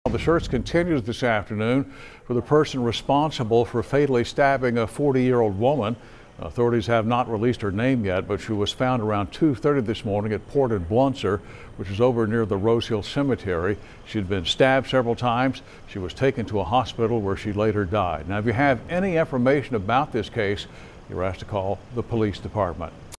The search continues this afternoon for the person responsible for fatally stabbing a 40-year-old woman. Authorities have not released her name yet, but she was found around 2:30 this morning at Port and Blunser, which is over near the Rose Hill Cemetery. She'd been stabbed several times. She was taken to a hospital where she later died. Now, if you have any information about this case, you're asked to call the police department.